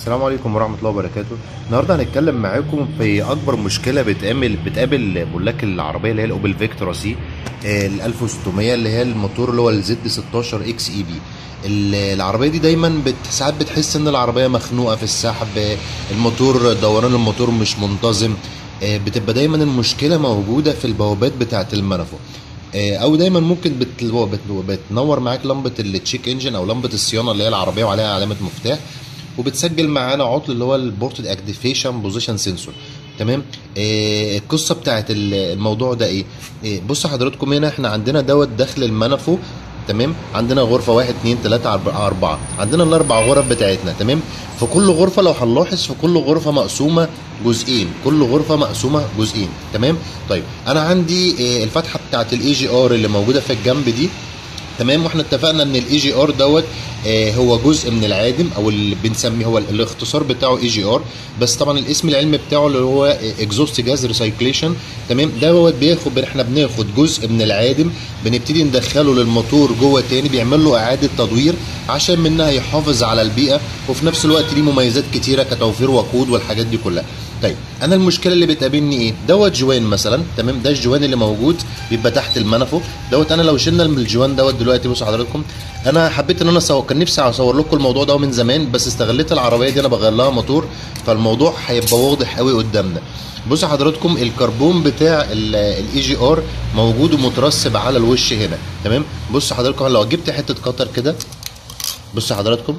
السلام عليكم ورحمة الله وبركاته. النهارده هنتكلم معاكم في أكبر مشكلة بتقابل ملاك العربية اللي هي الأوبل فيكتورا سي ال 1600 اللي هي الموتور اللي هو الزد 16 اكس اي بي. العربية دي دايما ساعات بتحس إن العربية مخنوقة في السحب، الموتور دوران الموتور مش منتظم، بتبقى دايما المشكلة موجودة في البوابات بتاعة المنفو، او دايما ممكن بتنور معاك لمبه التشيك انجن او لمبه الصيانه اللي هي العربيه وعليها علامه مفتاح، وبتسجل معانا عطل اللي هو البورتد اكتيفيشن بوزيشن سنسور. تمام. القصه بتاعت الموضوع ده ايه؟ بص حضراتكم، هنا احنا عندنا دوت داخل المنفو. تمام. عندنا غرفه 1 2 3 4، عندنا الاربع غرف بتاعتنا. تمام. في كل غرفه لو هنلاحظ في كل غرفه مقسومه جزئين، كل غرفه مقسومه جزئين. تمام. طيب انا عندي الفتحه بتاعت الاي جي ار اللي موجوده في الجنب دي. تمام. واحنا اتفقنا ان الاي جي ار دوت هو جزء من العادم، او اللي بنسميه هو الاختصار بتاعه اي جي ار، بس طبعا الاسم العلمي بتاعه اللي هو اكزوست جاز ريسايكليشن. تمام. دوت احنا بناخد جزء من العادم بنبتدي ندخله للموتور جوه تاني، بيعمل له اعاده تدوير عشان منها يحافظ على البيئه، وفي نفس الوقت ليه مميزات كتيره كتوفير وقود والحاجات دي كلها. طيب انا المشكله اللي بتقابلني ايه؟ دوت جوان مثلا. تمام. ده الجوان اللي موجود بيبقى تحت المنفو دوت. انا لو شلنا من الجوان دوت دلوقتي، بصوا حضراتكم، انا حبيت ان انا كان نفسي اصور لكم الموضوع ده من زمان، بس استغليت العربيه دي انا بغير لها موتور، فالموضوع هيبقى واضح قوي قدامنا. بصوا حضراتكم، الكربون بتاع الاي جي ار موجود ومترسب على الوش هنا. تمام. بصوا حضراتكم، لو جبت حته قطر كده، بصوا حضراتكم،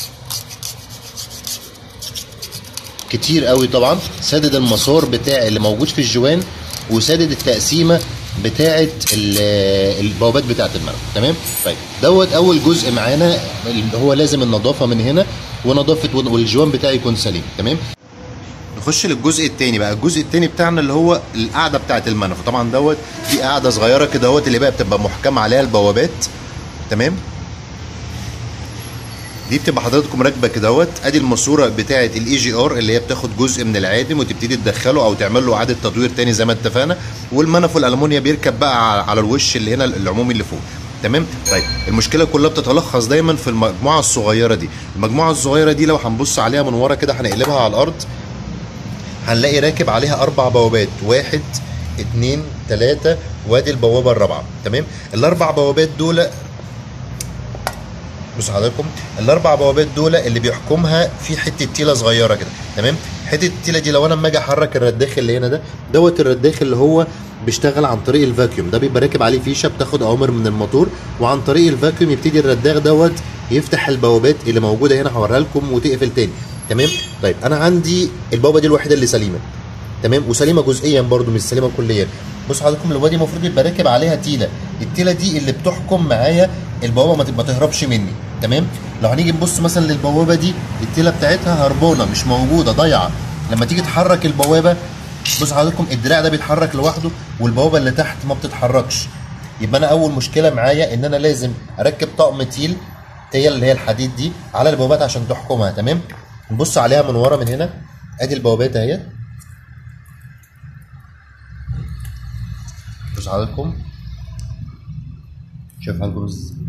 كتير قوي طبعا سادد المسار بتاع اللي موجود في الجوان، وسادد التقسيمه بتاعه البوابات بتاعه المنفذ. تمام. طيب دوت اول جزء معانا، اللي هو لازم النظافه من هنا ونظافه، والجوان بتاعي يكون سليم. تمام. نخش للجزء الثاني بقى. الجزء الثاني بتاعنا اللي هو القاعده بتاعه المنفذ. طبعا دوت دي قاعده صغيره كده اهوت، اللي بقى بتبقى محكم عليها البوابات. تمام. دي بتبقى حضراتكم راكبه كده اهوت. ادي الماسوره بتاعه الاي جي ار اللي هي بتاخد جزء من العادم وتبتدي تدخله او تعمل له اعاده تدوير تاني زي ما اتفقنا، والمنفو الالمونيا بيركب بقى على الوش اللي هنا العمومي اللي فوق. تمام. طيب المشكله كلها بتتلخص دايما في المجموعه الصغيره دي. المجموعه الصغيره دي لو هنبص عليها من ورا كده، هنقلبها على الارض، هنلاقي راكب عليها 4 بوابات، 1 2 3، وادي البوابه الرابعه. تمام. الاربع بوابات دول، بصوا حضراتكم، الاربع بوابات دول اللي بيحكمها في حته تيله صغيره كده. تمام. حته التيله دي لو انا اما اجي احرك الرداخ اللي هنا دوت الرداخ اللي هو بيشتغل عن طريق الفاكيوم، ده بيبقى راكب عليه فيشه بتاخد اوامر من الموتور، وعن طريق الفاكيوم يبتدي الرداخ دوت يفتح البوابات اللي موجوده هنا، هوريها لكم، وتقفل تاني. تمام. طيب انا عندي البوابه دي الوحيده اللي سليمه. تمام. وسليمه جزئيا برده، مش سليمه كليا. بصوا حضراتكم، البوابه دي المفروض يبقى راكب عليها تيله، التيله دي اللي بتحكم معايا البوابه ما تهربش مني. تمام. لو هنيجي نبص مثلا للبوابه دي، التيله بتاعتها هربانه، مش موجوده، ضايعه. لما تيجي تحرك البوابه، بصوا حضراتكم، الدراع ده بيتحرك لوحده والبوابه اللي تحت ما بتتحركش. يبقى انا اول مشكله معايا ان انا لازم اركب طقم تيل اللي هي الحديد دي على البوابات عشان تحكمها. تمام. نبص عليها من ورا من هنا، ادي البوابات اهي. بصوا حضراتكم، شوف حضراتكم،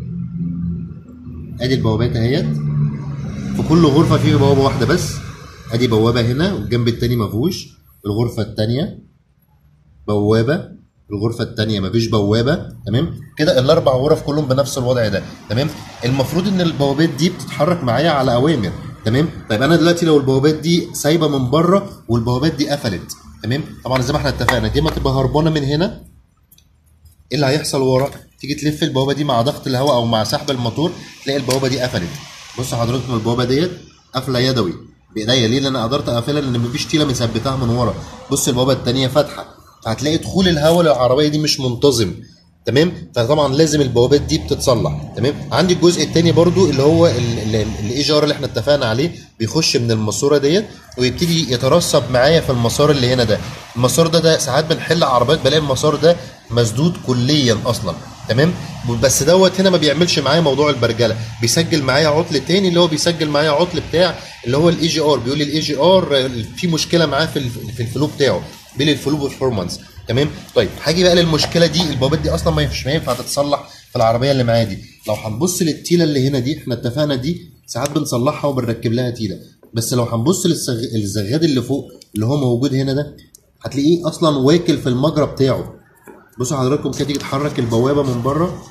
ادي البوابات اهيت. في كل غرفه فيه بوابه واحده بس. ادي بوابه هنا والجنب التاني ما فيهوش. الغرفه التانيه بوابه، الغرفه التانيه ما فيش بوابه. تمام. كده الاربع غرف كلهم بنفس الوضع ده. تمام. المفروض ان البوابات دي بتتحرك معايا على اوامر. تمام. طيب انا دلوقتي لو البوابات دي سايبه من بره والبوابات دي قفلت، تمام، طبعا زي ما احنا اتفقنا دي ما تبقى هربانه من هنا، ايه اللي هيحصل ورا؟ تيجي تلف البوابه دي مع ضغط الهواء او مع سحب الموتور، تلاقي البوابه دي قفلت. بصوا حضراتكم، البوابه ديت قافله يدوي بايديا. ليه؟ لان انا قدرت اقفلها لان مفيش تيله مثبتها من ورا. بص البوابه الثانيه فاتحه، فهتلاقي دخول الهواء للعربيه دي مش منتظم. تمام. فطبعا لازم البوابات دي بتتصلح. تمام. عندي الجزء الثاني برده اللي هو الاي جي ار اللي احنا اتفقنا عليه، بيخش من الماسوره ديت ويبتدي يترسب معايا في المسار اللي هنا ده. المسار ده ساعات بنحل عربيات بلاقي المسار ده مسدود كليا اصلا. تمام. بس دوت هنا ما بيعملش معايا موضوع البرجله، بيسجل معايا عطل تاني اللي هو بيسجل معايا عطل بتاع اللي هو الاي جي ار. بيقول لي الاي جي ار في مشكله معاه في الفلو بتاعه، بيقول لي الفلو برفورمانس. تمام. طيب هاجي بقى للمشكله دي، البوابات دي اصلا ما ينفع تتصلح في العربيه اللي معايا دي. لو هنبص للتيله اللي هنا دي، احنا اتفقنا دي ساعات بنصلحها وبنركب لها تيله. بس لو هنبص للزغاد اللي فوق اللي هو موجود هنا ده، هتلاقيه اصلا واكل في المجرى بتاعه. بصوا حضراتكم كده، تيجي تحرك البوابه من بره،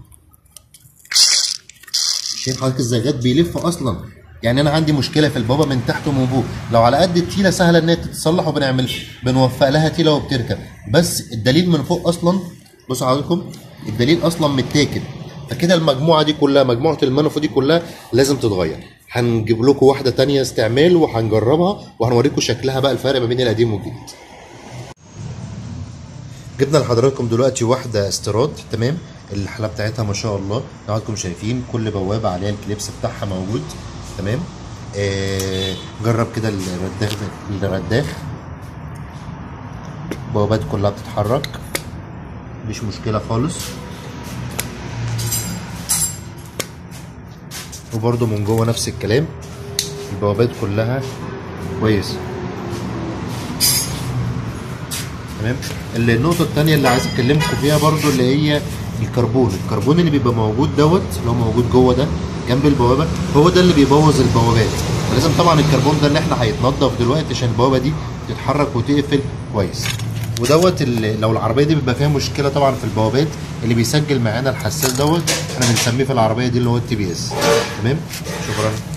شايف حضرتك الزغاد بيلف اصلا. يعني انا عندي مشكله في البوابه من تحت ومن فوق، لو على قد التيله سهله ان هي تتصلح بنوفق لها تيله وبتركب، بس الدليل من فوق اصلا بصوا حضراتكم الدليل اصلا متاكل. فكده المجموعه دي كلها، مجموعه المنفو دي كلها لازم تتغير. هنجيب لكم واحده تانية استعمال وهنجربها وهنوريكم شكلها بقى، الفرق ما بين القديم والجديد. جبنا لحضراتكم دلوقتي واحده استيراد، تمام. الحاله بتاعتها ما شاء الله، حضراتكم شايفين كل بوابه عليها الكليبس بتاعها موجود، تمام. جرب كده الرداخ البوابات كلها بتتحرك، مفيش مشكله خالص. وبرده من جوه نفس الكلام، البوابات كلها كويس، تمام. النقطه الثانيه اللي عايز اكلمكم فيها برده اللي هي الكربون اللي بيبقى موجود دوت، اللي هو موجود جوه ده جنب البوابه، هو ده اللي بيبوظ البوابات. فلازم طبعا الكربون ده اللي احنا هيتنضف دلوقتي عشان البوابه دي تتحرك وتقفل كويس. ودوت لو العربيه دي بيبقى فيها مشكله طبعا في البوابات، اللي بيسجل معانا الحساس دوت احنا بنسميه في العربيه دي اللي هو الTBS، تمام. شكرا.